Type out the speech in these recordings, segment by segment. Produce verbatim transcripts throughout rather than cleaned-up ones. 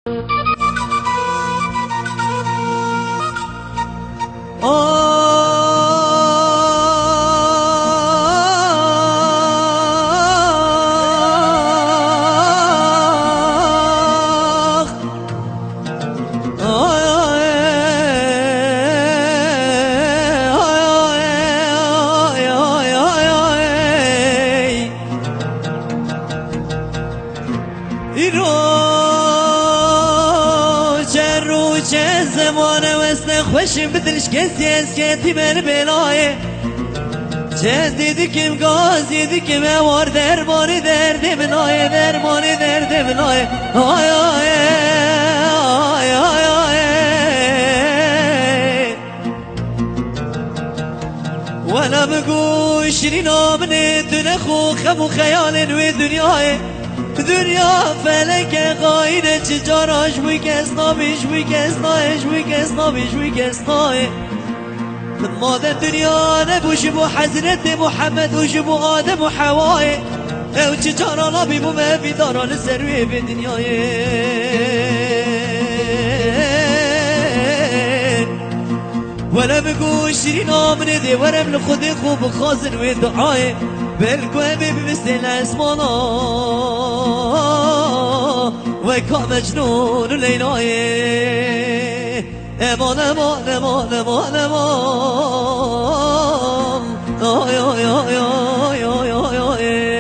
زمانه واسه خوشم بدلش کسی از کتی من بلایه چه دیدی کم گازی دی کم اوار درمانی درد منایه درمانی درد منایه آی آی آی آی آی وانا بگو شیرین آمنه دونه خو خمو خیال نوی دنیای دنیا فلک قاینه چجاراش بوی کسنا بیش بوی کسنایش بوی کسنا بیش بوی کسنای مادر دنیا نبوش بو حضرت محمد وش بو آدم و حوای او چجارا لابی بو مفی داران سروی به دنیای ولا بگو شیرین آمنه دی ورم لخود خوب خازن و دعای بلکو امی بمثل اسمانا وكا مجنون ليلاي امان امان امان امان امان آي آي آي آي آي آي آي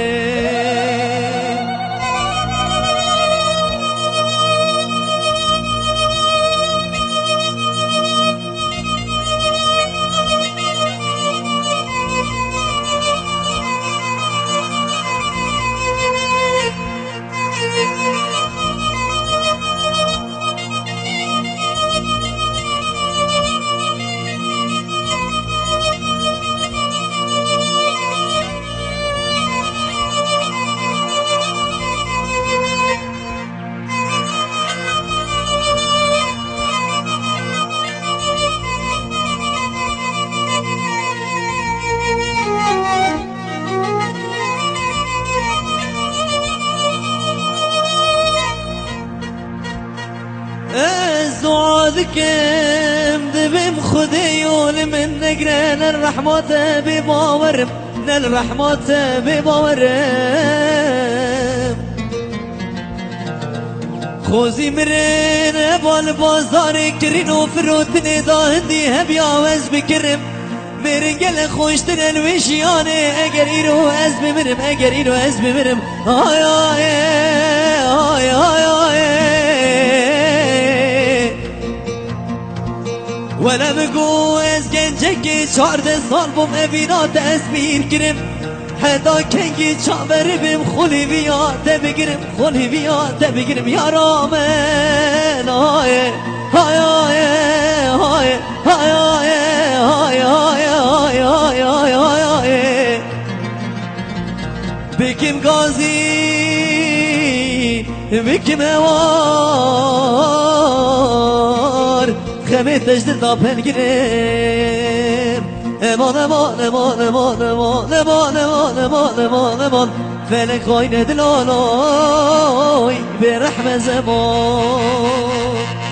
ذكم دبم خديول من نقرن الرحمات بباورم الرحمات بباورم خوزي مرين بالبازار كرين وفروتني داهندي هبي عوز بكرم مرنجل خوشتن الوشياني اگر ايرو از بمرم اگر ايرو از بمرم آي آي آي آي آي ولا بگو از گنجکی چارده سال بوم اوینات اسمیر گرم هدا کنگی چابر بیم خولی بیاده بگیرم خولی بیاده بگیرم یارامن آی آی آی آی آی آی آی آی آی آی آی آی بکیم گازی بکیم اوار خمه تجدید داپن گیرم امان امان امان امان امان امان امان امان امان امان فلک خاین دلالای به رحم زمان